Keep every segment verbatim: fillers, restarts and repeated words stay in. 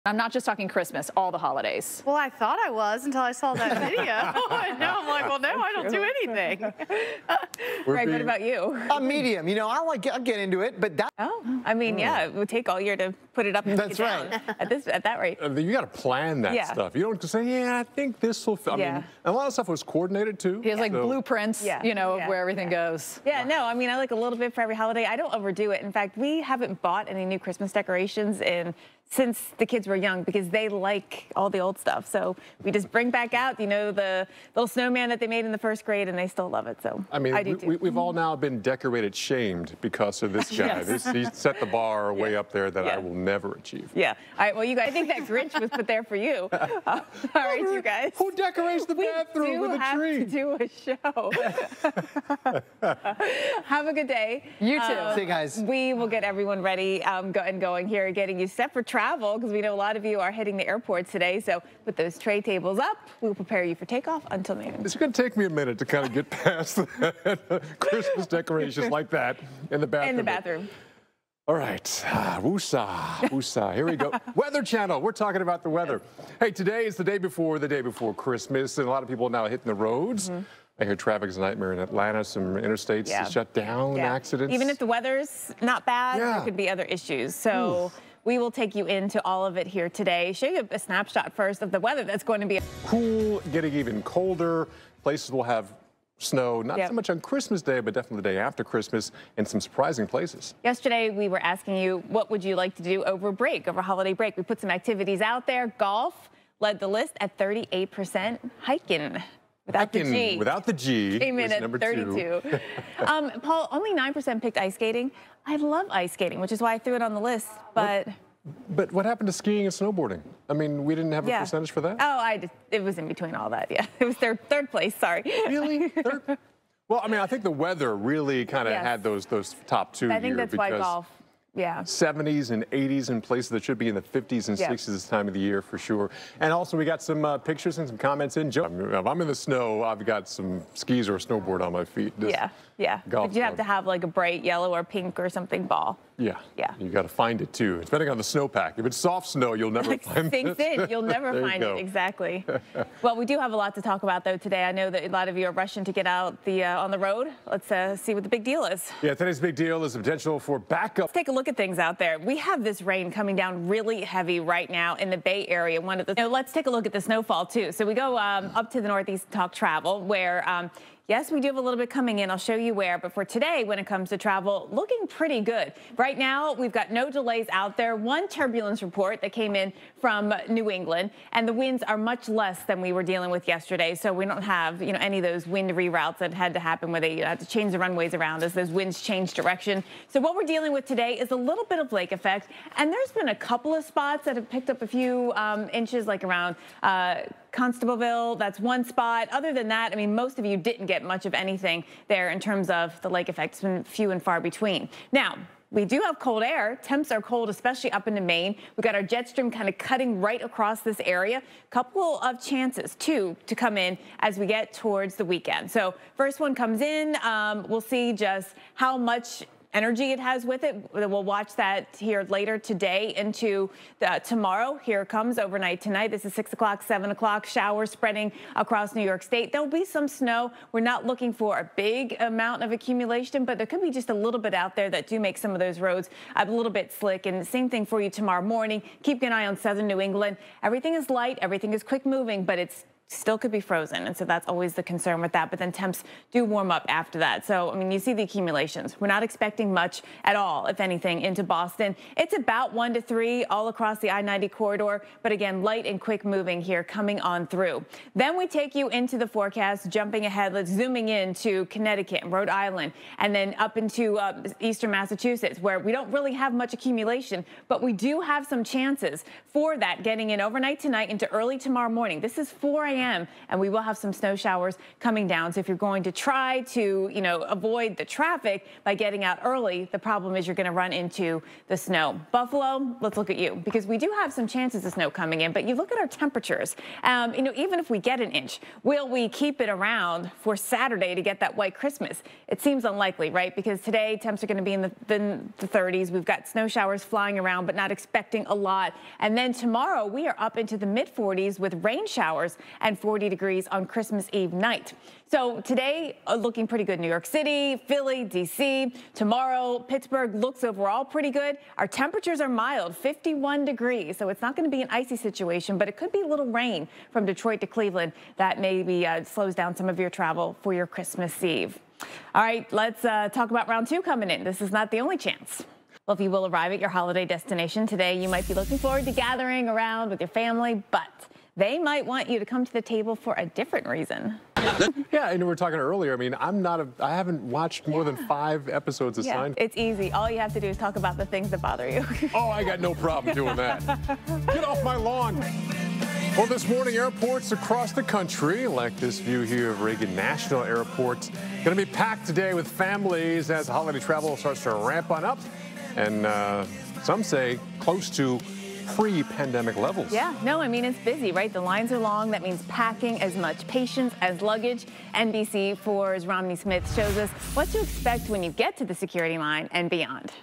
I'm not just talking Christmas, all the holidays. Well, I thought I was until I saw that video. And now I'm like, well, no, I don't do anything. Greg, what about you? A medium. You know, I'll, like, I'll get into it, but that. Oh, I mean, yeah, it would take all year to put it up and That's take it right. down at this at that rate. Uh, you got to plan that Yeah. stuff. You don't just say, yeah, I think this will fit. I Yeah. mean, a lot of stuff was coordinated too. He has like so. blueprints, Yeah. you know, Yeah. of where everything Yeah. goes. Yeah, no, I mean, I like a little bit for every holiday. I don't overdo it. In fact, we haven't bought any new Christmas decorations in since the kids were young because they like all the old stuff. So we just bring back out, you know, the little snowman that they made in the first grade, and they still love it. So I mean, I do we, too. we, we've all now been decorated shamed because of this guy. Yes. This, he set the bar way up there that Yeah. I will never achieve. Yeah. All right. Well, you guys, I think that Grinch was put there for you. Uh, all right, you guys. Who decorates the We bathroom do with a have tree? to do a show. Have a good day. You too. Uh, See you guys. We will get everyone ready um, go, and going here, getting you set for travel because we know a lot of you are hitting the airport today. So put those tray tables up. We'll prepare you for takeoff until noon. It's going to take me a minute to kind of get past the Christmas decorations like that in the bathroom. In the bathroom. All right, ah, woosah, woosah. Here we go. Weather Channel. We're talking about the weather. Hey, today is the day before the day before Christmas, and a lot of people are now hitting the roads. Mm-hmm. I hear traffic's a nightmare in Atlanta. Some interstates Yeah. shut down, Yeah. accidents. Even if the weather's not bad, Yeah. there could be other issues. So Oof. we will take you into all of it here today. Show you a snapshot first of the weather that's going to be cool, getting even colder. Places will have snow, not Yep. so much on Christmas Day, but definitely the day after Christmas in some surprising places. Yesterday, we were asking you, what would you like to do over break, over holiday break? We put some activities out there. Golf led the list at thirty-eight percent. Hiking without Hiking the G. without the G Came in was at number thirty-two. two. um, Paul, only nine percent picked ice skating. I love ice skating, which is why I threw it on the list. But But what happened to skiing and snowboarding? I mean, we didn't have a yeah. percentage for that? Oh, I just, it was in between all that. Yeah, it was third, third place. Sorry. Really? Third? Well, I mean, I think the weather really kind of Yes. had those those top two I think here that's why because golf. Yeah. seventies and eighties in places that should be in the fifties and Yeah. sixties this time of the year for sure. And also we got some uh, pictures and some comments in. Joe, if I'm in the snow, I've got some skis or a snowboard on my feet. Just Yeah, yeah. golf But you have club. to have like a bright yellow or pink or something ball. Yeah. Yeah. You got to find it too. Depending on the snowpack. If it's soft snow, you'll never Like find sinks it. in, you'll never There you find go. it. Exactly. Well, we do have a lot to talk about though today. I know that a lot of you are rushing to get out the uh, on the road. Let's uh, see what the big deal is. Yeah, today's big deal is the potential for backup. Let's take a look at things out there. We have this rain coming down really heavy right now in the Bay Area. One of the. Now, let's take a look at the snowfall too. So we go um, up to the Northeast to talk travel, where. Um, Yes, we do have a little bit coming in. I'll show you where. But for today, when it comes to travel, looking pretty good. Right now, we've got no delays out there. One turbulence report that came in from New England, and the winds are much less than we were dealing with yesterday. So we don't have, you know, any of those wind reroutes that had to happen where they you know, had to change the runways around as those winds change direction. So what we're dealing with today is a little bit of lake effect, and there's been a couple of spots that have picked up a few um, inches, like around uh, Constableville. That's one spot. Other than that, I mean, most of you didn't get much of anything there in terms of the lake effect. It's been few and far between. Now, we do have cold air. Temps are cold, especially up into Maine. We've got our jet stream kind of cutting right across this area. Couple of chances, too, to come in as we get towards the weekend. So first one comes in. Um, we'll see just how much energy it has with it. We'll watch that here later today into the, tomorrow. Here it comes overnight tonight. This is six o'clock, seven o'clock. Showers spreading across New York State. There'll be some snow. We're not looking for a big amount of accumulation, but there could be just a little bit out there that do make some of those roads a little bit slick. And the same thing for you tomorrow morning. Keep an eye on southern New England. Everything is light. Everything is quick moving, but it's still could be frozen, and so that's always the concern with that. But then temps do warm up after that. So, I mean, you see the accumulations. We're not expecting much at all, if anything, into Boston. It's about one to three all across the I ninety corridor, but again, light and quick moving here coming on through. Then we take you into the forecast, jumping ahead. Let's zooming in to Connecticut and Rhode Island, and then up into uh, eastern Massachusetts, where we don't really have much accumulation, but we do have some chances for that getting in overnight tonight into early tomorrow morning. This is four A m and we will have some snow showers coming down. So if you're going to try to, you know, avoid the traffic by getting out early, the problem is you're going to run into the snow. Buffalo, let's look at you, because we do have some chances of snow coming in, but you look at our temperatures. Um, you know, even if we get an inch, will we keep it around for Saturday to get that white Christmas? It seems unlikely, right? Because today temps are going to be in the, the, the thirties. We've got snow showers flying around, but not expecting a lot. And then tomorrow we are up into the mid forties with rain showers and forty degrees on Christmas Eve night. So today, uh, looking pretty good. New York City, Philly, D C. Tomorrow, Pittsburgh looks overall pretty good. Our temperatures are mild, fifty-one degrees. So it's not going to be an icy situation, but it could be a little rain from Detroit to Cleveland that maybe uh, slows down some of your travel for your Christmas Eve. All right, let's uh, talk about round two coming in. This is not the only chance. Well, if you will arrive at your holiday destination today, you might be looking forward to gathering around with your family, but they might want you to come to the table for a different reason. Yeah, and we were talking earlier. I mean, I'm not a, I haven't watched more yeah. than five episodes of yeah, Seinfeld. It's easy. All you have to do is talk about the things that bother you. Oh, I got no problem doing that. Get off my lawn. Well, this morning, airports across the country, like this view here of Reagan National Airport, going to be packed today with families as holiday travel starts to ramp on up. And uh, some say close to pre-pandemic levels. Yeah, no, I mean, it's busy, right? The lines are long. That means packing as much patience as luggage. N B C four's Romney Smith shows us what to expect when you get to the security line and beyond.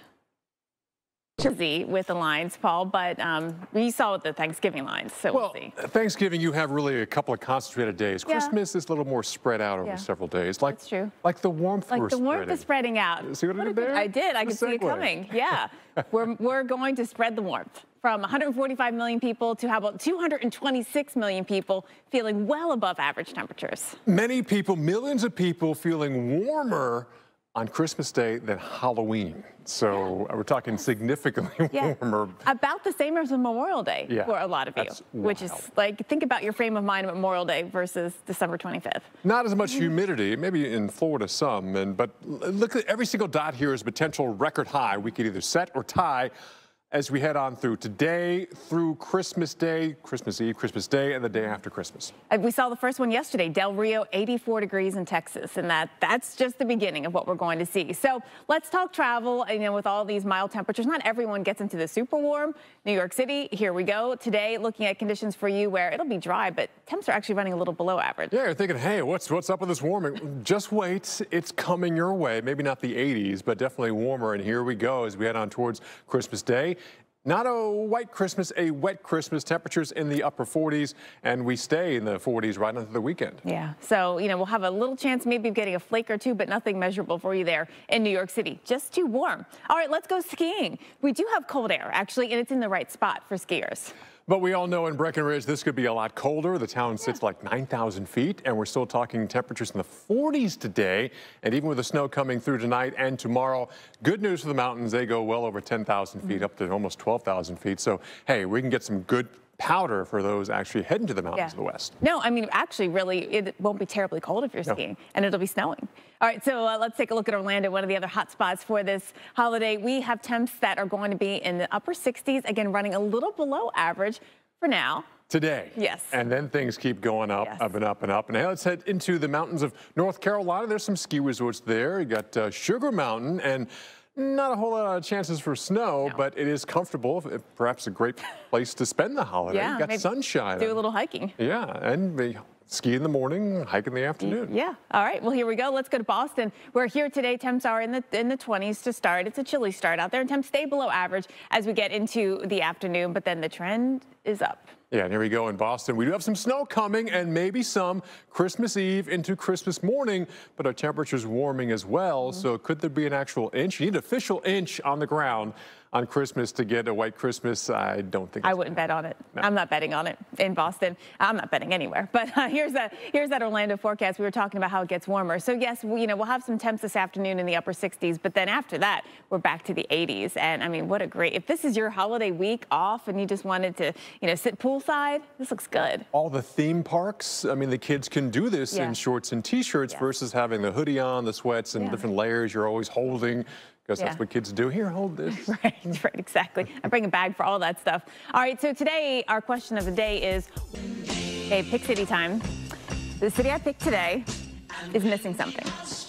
Busy with the lines, Paul, but um, we saw the Thanksgiving lines, so well, we'll see. Thanksgiving, you have really a couple of concentrated days. Yeah. Christmas is a little more spread out over yeah. several days. Like, That's true. Like the warmth Like we're the warmth spreading. is spreading out. See what, what I did there? I did. I could see it coming. Yeah. we're, we're going to spread the warmth from one hundred forty-five million people to how about two hundred twenty-six million people feeling well above average temperatures. Many people, millions of people feeling warmer on Christmas Day than Halloween. So yeah. we're talking significantly yeah. warmer. About the same as Memorial Day yeah. for a lot of you, That's which wild. is like, think about your frame of mind on Memorial Day versus December twenty-fifth. Not as much humidity, maybe in Florida some, and but look at every single dot here is a potential record high. We could either set or tie as we head on through today, through Christmas Day, Christmas Eve, Christmas Day, and the day after Christmas. We saw the first one yesterday, Del Rio, eighty-four degrees in Texas, and that that's just the beginning of what we're going to see. So let's talk travel. You know, with all these mild temperatures, not everyone gets into the super warm. New York City, here we go. Today, looking at conditions for you where it'll be dry, but temps are actually running a little below average. Yeah, you're thinking, hey, what's what's up with this warming? Just wait, it's coming your way. Maybe not the eighties, but definitely warmer. And here we go as we head on towards Christmas Day. Not a white Christmas, a wet Christmas. Temperatures in the upper forties, and we stay in the forties right into the weekend. Yeah, so, you know, we'll have a little chance maybe of getting a flake or two, but nothing measurable for you there in New York City. Just too warm. All right, let's go skiing. We do have cold air, actually, and it's in the right spot for skiers. But we all know in Breckenridge, this could be a lot colder. The town sits yeah. like nine thousand feet, and we're still talking temperatures in the forties today. And even with the snow coming through tonight and tomorrow, good news for the mountains. They go well over ten thousand feet, mm-hmm. up to almost twelve thousand feet. So, hey, we can get some good powder for those actually heading to the mountains yeah. of the west. No, I mean, actually, really, it won't be terribly cold if you're no. skiing, and it'll be snowing. All right, so uh, let's take a look at Orlando, one of the other hot spots for this holiday. We have temps that are going to be in the upper sixties, again, running a little below average for now. Today. Yes. And then things keep going up, yes. up and up and up. And hey, let's head into the mountains of North Carolina. There's some ski resorts there. You got uh, Sugar Mountain, and not a whole lot of chances for snow, no. but it is comfortable. Perhaps a great place to spend the holiday. Yeah, you got sunshine. Do a little hiking. Yeah, and we ski in the morning, hike in the afternoon. Yeah. All right. Well, here we go. Let's go to Boston. We're here today. Temps are in the in the twenties to start. It's a chilly start out there, and temps stay below average as we get into the afternoon. But then the trend is up. Yeah, and here we go in Boston. We do have some snow coming and maybe some Christmas Eve into Christmas morning, but our temperature's warming as well. Mm-hmm. So could there be an actual inch? You need an official inch on the ground on Christmas to get a white Christmas. I don't think I wouldn't bet on it. No. I'm not betting on it in Boston. I'm not betting anywhere. But uh, here's that here's that Orlando forecast. We were talking about how it gets warmer. So yes, we, you know, we'll have some temps this afternoon in the upper sixties, but then after that, we're back to the eighties. And I mean, what a great, if this is your holiday week off and you just wanted to, you know, sit poolside, this looks good. All the theme parks, I mean, the kids can do this yeah. in shorts and t-shirts yeah. versus having the hoodie on, the sweats and yeah. different layers you're always holding. Because yeah. that's what kids do. Here, hold this. Right, right, exactly. I bring a bag for all that stuff. All right, so today our question of the day is, Okay, pick city time. The city I picked today is missing something.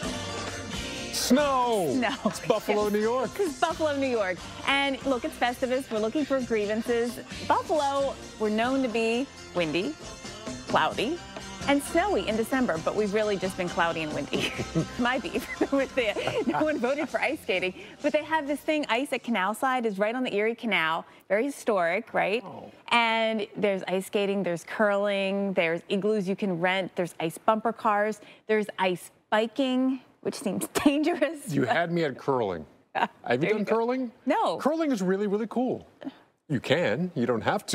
Snow. No. It's Buffalo, New York. It's Buffalo, New York. And look, it's Festivus. We're looking for grievances. Buffalo, we're known to be windy, cloudy, and snowy in December, but we've really just been cloudy and windy. My beef with the, no one voted for ice skating, but they have this thing, Ice at Canal Side is right on the Erie Canal, very historic, right? Oh. And there's ice skating, there's curling, there's igloos you can rent, there's ice bumper cars, there's ice biking, which seems dangerous. You had me at curling. Have you done curling? No. Curling is really, really cool. You can, you don't have to.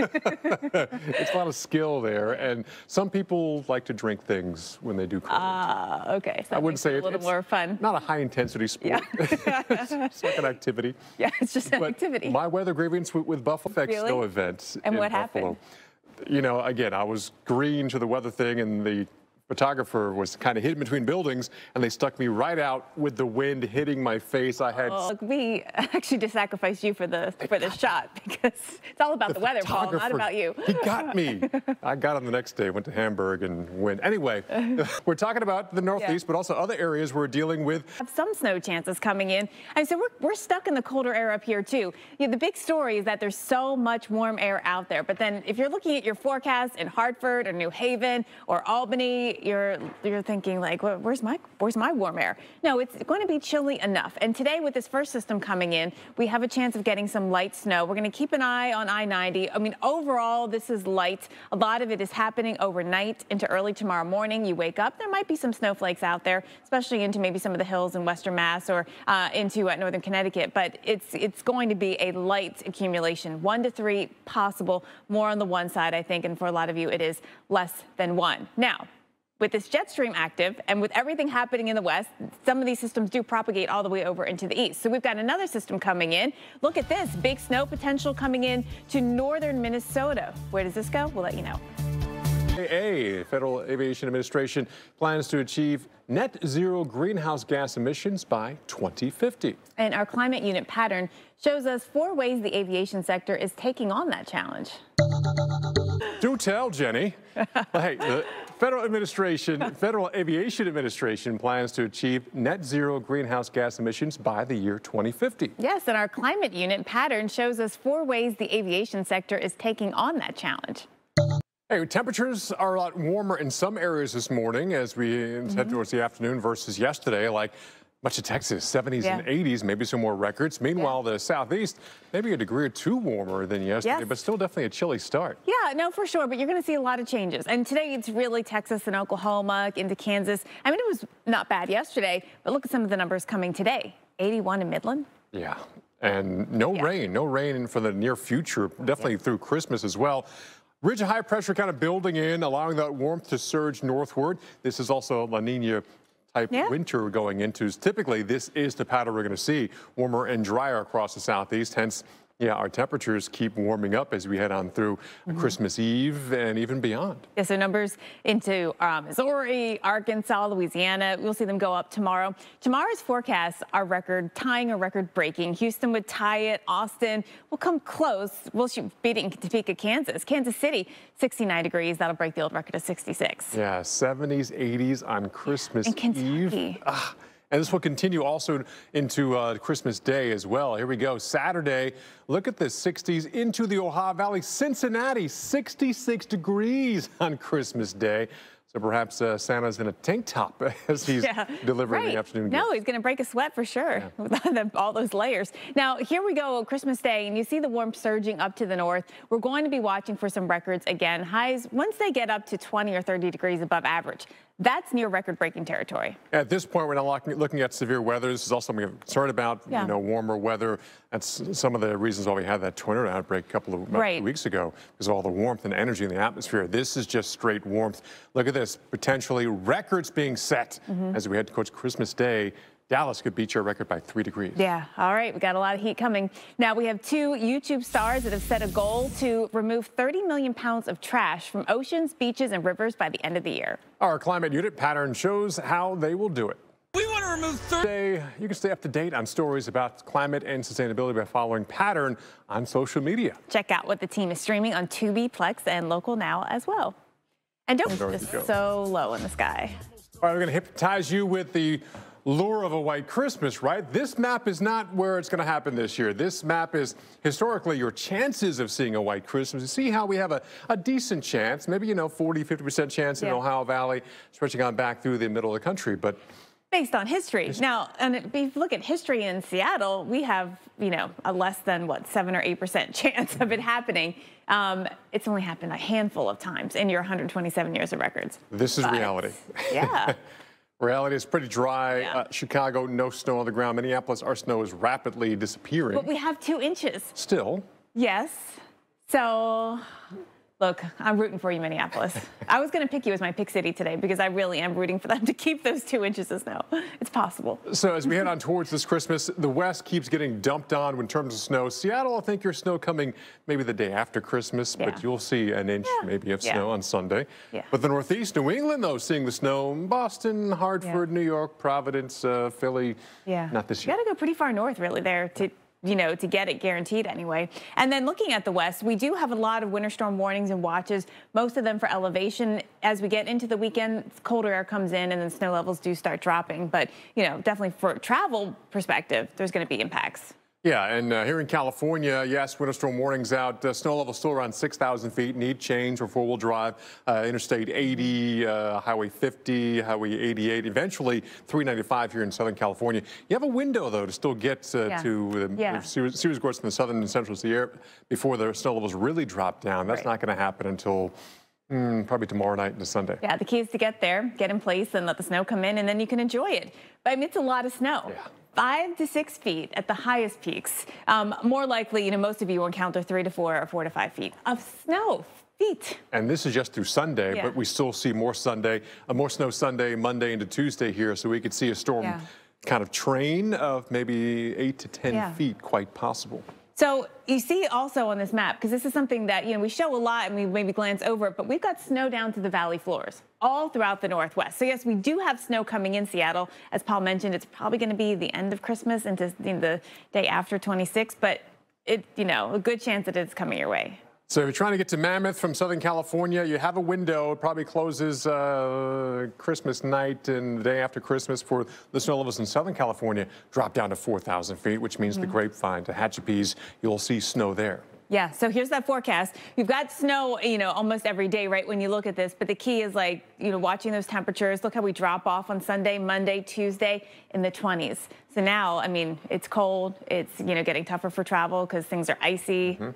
It's a lot of skill there, and some people like to drink things when they do curling. Ah, uh, okay. So I wouldn't say it a little it's more fun. Not a high-intensity sport. Yeah. It's like an activity. Yeah, it's just an but activity. My weather grievance with, with Buffalo Effect Really? Snow event And in what Buffalo. happened? You know, again, I was green to the weather thing, and the photographer was kind of hidden between buildings, and they stuck me right out with the wind hitting my face. I had. Oh, look, we actually just sacrificed you for the for the shot because it's all about the, the weather, Paul, not about you. He got me. I got him the next day, went to Hamburg and went. Anyway, we're talking about the Northeast, yeah. but also other areas we're dealing with. Have some snow chances coming in. And so we're, we're stuck in the colder air up here, too. You know, the big story is that there's so much warm air out there. But then if you're looking at your forecast in Hartford or New Haven or Albany, you're you're thinking like, well, where's my where's my warm air? No, it's going to be chilly enough. And today with this first system coming in, we have a chance of getting some light snow. We're going to keep an eye on I ninety. I mean, overall, this is light. A lot of it is happening overnight into early tomorrow morning. You wake up, there might be some snowflakes out there, especially into maybe some of the hills in Western Mass or uh, into uh, Northern Connecticut. But it's it's going to be a light accumulation, one to three possible, more on the one side, I think. And for a lot of you, it is less than one. Now, with this jet stream active and with everything happening in the west, some of these systems do propagate all the way over into the east. So we've got another system coming in. Look at this, big snow potential coming in to northern Minnesota. Where does this go? We'll let you know. The Federal Aviation Administration plans to achieve net zero greenhouse gas emissions by twenty fifty. And our climate unit pattern shows us four ways the aviation sector is taking on that challenge. Do tell, Jenny. Hey, the Federal Administration, Federal Aviation Administration plans to achieve net zero greenhouse gas emissions by the year twenty fifty. Yes, and our climate unit pattern shows us four ways the aviation sector is taking on that challenge. Hey, temperatures are a lot warmer in some areas this morning as we mm-hmm. head towards the afternoon versus yesterday, like much of Texas, seventies yeah. and eighties, maybe some more records. Meanwhile, yeah. the southeast, maybe a degree or two warmer than yesterday, yes. but still definitely a chilly start. Yeah, no, for sure, but you're going to see a lot of changes. And today it's really Texas and Oklahoma into Kansas. I mean, it was not bad yesterday, but look at some of the numbers coming today. eighty-one in Midland. Yeah. And no yeah. rain, no rain for the near future, definitely yeah. through Christmas as well. Ridge of high pressure kind of building in, allowing that warmth to surge northward. This is also La Nina type yeah. winter we're going into. Typically, this is the pattern we're going to see, warmer and drier across the southeast. Hence, yeah, our temperatures keep warming up as we head on through mm-hmm. Christmas Eve and even beyond. Yeah, so numbers into um, Missouri, Arkansas, Louisiana, we'll see them go up tomorrow. Tomorrow's forecasts are record tying or record breaking. Houston would tie it. Austin will come close. We'll shoot beating Topeka, Kansas. Kansas City, sixty-nine degrees. That'll break the old record of sixty-six. Yeah, seventies, eighties on Christmas and Eve. Ah. And this will continue also into uh, Christmas Day as well. Here we go. Saturday, look at the sixties into the Ohio Valley. Cincinnati, sixty-six degrees on Christmas Day. So perhaps uh, Santa's in a tank top as he's yeah, delivering right. the afternoon No, gifts. He's going to break a sweat for sure yeah. with all those layers. Now, here we go, Christmas Day, and you see the warmth surging up to the north. We're going to be watching for some records again. Highs, once they get up to twenty or thirty degrees above average, that's near record-breaking territory. At this point, we're not looking at severe weather. This is also something we're concerned about, yeah. you know, warmer weather. That's some of the reasons why we had that tornado outbreak a couple of right. weeks ago, because of all the warmth and energy in the atmosphere. This is just straight warmth. Look at this, potentially records being set mm-hmm. as we head towards Christmas Day. Dallas could beat your record by three degrees. Yeah, all right, we got a lot of heat coming. Now, we have two YouTube stars that have set a goal to remove thirty million pounds of trash from oceans, beaches, and rivers by the end of the year. Our climate unit pattern shows how they will do it. We want to remove thirty. You can stay up to date on stories about climate and sustainability by following Pattern on social media. Check out what the team is streaming on Tubi, Plex, and Local Now as well. And don't North just you go. so low in the sky. All right, we're going to hypnotize you with the lure of a white Christmas, right? This map is not where it's going to happen this year. This map is historically your chances of seeing a white Christmas. You see how we have a, a decent chance, maybe, you know, forty, fifty percent chance in Yeah. Ohio Valley, stretching on back through the middle of the country. But Based on history. Now, and if you look at history in Seattle, we have, you know, a less than, what, seven or eight percent chance of it happening. Um, it's only happened a handful of times in your one hundred twenty-seven years of records. this is But, reality. Yeah. Reality is pretty dry. Yeah. Uh, Chicago, no snow on the ground. Minneapolis, our snow is rapidly disappearing. But we have two inches. Still, Yes. So, look, I'm rooting for you, Minneapolis. I was going to pick you as my pick city today because I really am rooting for them to keep those two inches of snow. It's possible. so as we head on towards this Christmas, the West keeps getting dumped on in terms of snow. Seattle, I think your snow coming maybe the day after Christmas, Yeah. but you'll see an inch Yeah. maybe of Yeah. snow on Sunday. Yeah. But the Northeast, New England, though, seeing the snow. Boston, Hartford, New York, Providence, uh, Philly. Yeah. Not this You year. got to go pretty far north, really, there to, you know, to get it guaranteed anyway. And then looking at the west, we do have a lot of winter storm warnings and watches, most of them for elevation. As we get into the weekend, colder air comes in and then snow levels do start dropping. But, you know, definitely for travel perspective, there's going to be impacts. Yeah, and uh, here in California, yes, winter storm warnings out. Uh, snow level still around six thousand feet. Need change for four-wheel drive. Uh, Interstate eighty, uh, Highway fifty, Highway eighty-eight, eventually three ninety-five here in Southern California. You have a window, though, to still get uh, Yeah. to the Yeah. Sears Sears Gorge in the southern and central Sierra before the snow levels really drop down. That's Right. not going to happen until mm, probably tomorrow night into Sunday. Yeah, the key is to get there, get in place, and let the snow come in, and then you can enjoy it. But I mean, it's a lot of snow. Yeah. Five to six feet at the highest peaks. Um, more likely, you know, most of you will encounter three to four or four to five feet of snow. Feet. And this is just through Sunday, Yeah. but we still see more Sunday, uh, more snow Sunday, Monday into Tuesday here. So we could see a storm Yeah. kind of train of maybe eight to ten Yeah. feet, quite possible. So you see also on this map, because this is something that, you know, we show a lot and we maybe glance over it, but we've got snow down to the valley floors all throughout the Northwest. So yes, we do have snow coming in Seattle. As Paul mentioned, it's probably going to be the end of Christmas into you know, the day after twenty-six, but it, you know, a good chance that it's coming your way. So if you're trying to get to Mammoth from Southern California, you have a window. It probably closes uh, Christmas night and the day after Christmas for the snow levels in Southern California drop down to four thousand feet, which means the Grapevine to Hatchapees, you'll see snow there. Yeah, so here's that forecast. You've got snow, you know, almost every day, right, when you look at this. But the key is, like, you know, watching those temperatures. Look how we drop off on Sunday, Monday, Tuesday in the twenties. So now, I mean, it's cold. It's, you know, getting tougher for travel because things are icy. Mm-hmm.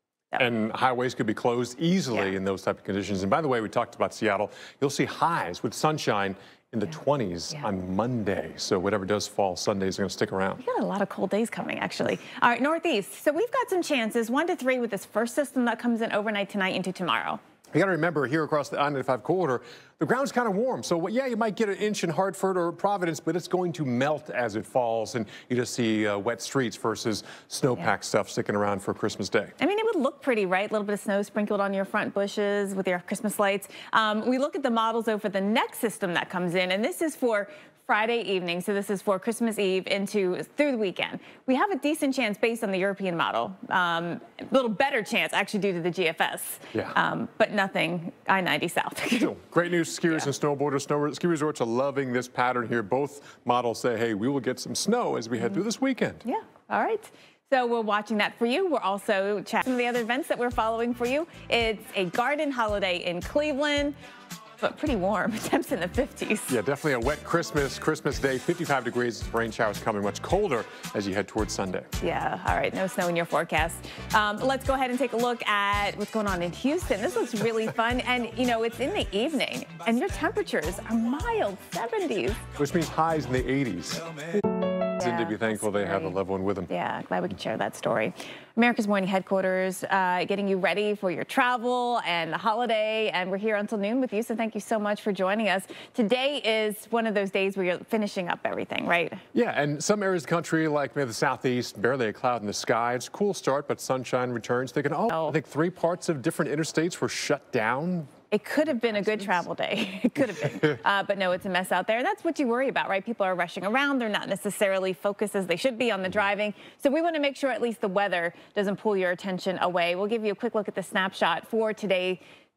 And highways could be closed easily Yeah. in those type of conditions. And by the way, we talked about Seattle. You'll see highs with sunshine in the twenties Yeah. on Monday. So whatever does fall Sunday is going to stick around. We got a lot of cold days coming, actually. All right, Northeast. So we've got some chances, one to three with this first system that comes in overnight tonight into tomorrow. You got to remember here across the I ninety-five corridor, the ground's kind of warm. So, yeah, you might get an inch in Hartford or Providence, but it's going to melt as it falls. And you just see uh, wet streets versus snowpack stuff sticking around for Christmas Day. I mean, it would look pretty, right? A little bit of snow sprinkled on your front bushes with your Christmas lights. Um, we look at the models, though, for the next system that comes in, and this is for Friday evening. So this is for Christmas Eve into through the weekend. We have a decent chance based on the European model. Um, a little better chance, actually, due to the G F S. Yeah. Um, but nothing I ninety south. So, great news, skiers Yeah. and snowboarders. Snow, ski resorts are loving this pattern here. Both models say, hey, we will get some snow as we head through this weekend. Yeah, all right. So we're watching that for you. We're also checking some of the other events that we're following for you. It's a garden holiday in Cleveland, but pretty warm. Temps in the fifties. Yeah, definitely a wet Christmas, Christmas Day, fifty-five degrees, rain showers coming, much colder as you head towards Sunday. Yeah, all right, no snow in your forecast. Um, let's go ahead and take a look at what's going on in Houston. This looks really fun, and you know, it's in the evening, and your temperatures are mild seventies. Which means highs in the eighties. And to be thankful they have the great. loved one with them. Yeah, glad we could share that story. America's Morning Headquarters, uh, getting you ready for your travel and the holiday, and we're here until noon with you, so thank you so much for joining us. Today is one of those days where you're finishing up everything, right? Yeah, and some areas of the country, like maybe the southeast, barely a cloud in the sky. It's a cool start, but sunshine returns. Thinking, oh, Oh. I think three parts of different interstates were shut down. It could have been a good travel day. It could have been. Uh, but no, it's a mess out there. That's what you worry about, right? People are rushing around. They're not necessarily focused as they should be on the driving. So we want to make sure at least the weather doesn't pull your attention away. We'll give you a quick look at the snapshot for today.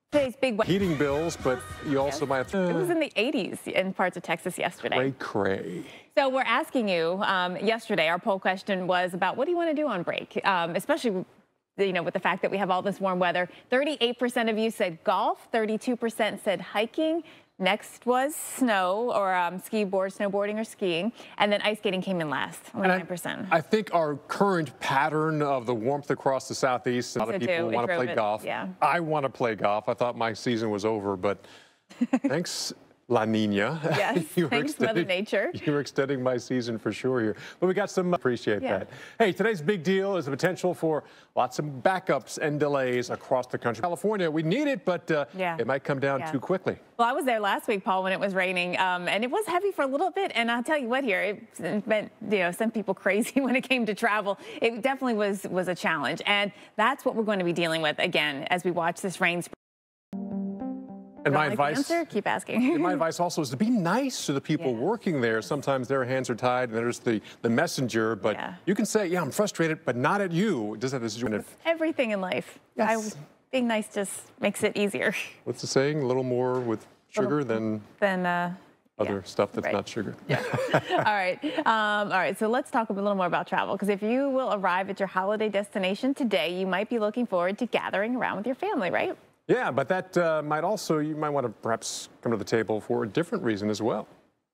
Today's big weather. Heating bills, but you also might have It was to. in the eighties in parts of Texas yesterday. Cray cray. So we're asking you, um, yesterday, our poll question was about what do you want to do on break, um, especially, you know, with the fact that we have all this warm weather. thirty-eight percent of you said golf, thirty-two percent said hiking. Next was snow or um, ski board, snowboarding or skiing. And then ice skating came in last, only nine percent. I think our current pattern of the warmth across the southeast, a lot of So too, people it want to drove play it, golf. yeah. I want to play golf. I thought my season was over, but thanks, La Nina. Yes, You were thanks, Mother extending- Nature. You were extending my season for sure here. But we got some, appreciate Yeah. that. Hey, today's big deal is the potential for lots of backups and delays across the country. California, we need it, but uh, Yeah. it might come down Yeah. too quickly. Well, I was there last week, Paul, when it was raining, um, and it was heavy for a little bit. And I'll tell you what, here it meant, you know, sent people crazy when it came to travel. It definitely was was a challenge, and that's what we're going to be dealing with again as we watch this rain. And my Don't like the advice. answer? Keep asking. My advice also is to be nice to the people Yeah. working there. Sometimes their hands are tied, and there's the, the messenger. But Yeah. you can say, yeah, I'm frustrated, but not at you. It doesn't have to do Everything in life. Yes. I, being nice just makes it easier What's the saying? A little more with sugar than than. Uh, other yeah. stuff that's right. not sugar. all right. Um, all right. So let's talk a little more about travel, because if you will arrive at your holiday destination today, you might be looking forward to gathering around with your family, right? Yeah, but that uh, might also, you might want to perhaps come to the table for a different reason as well.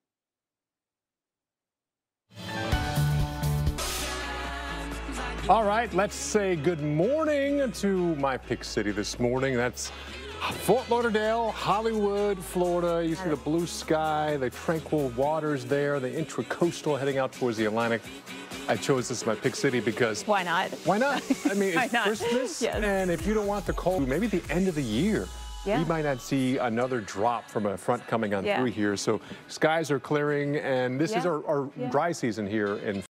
All right, let's say good morning to my pick city this morning. That's Fort Lauderdale, Hollywood, Florida. You see the blue sky, the tranquil waters there, the intracoastal heading out towards the Atlantic. I chose this as my pick city because Why not? why not? I mean, Why it's not? Christmas, Yes. and if you don't want the cold, maybe the end of the year. Yeah. We might not see another drop from a front coming on Yeah. through here. So skies are clearing, and this is Yeah. our, our Yeah. dry season here in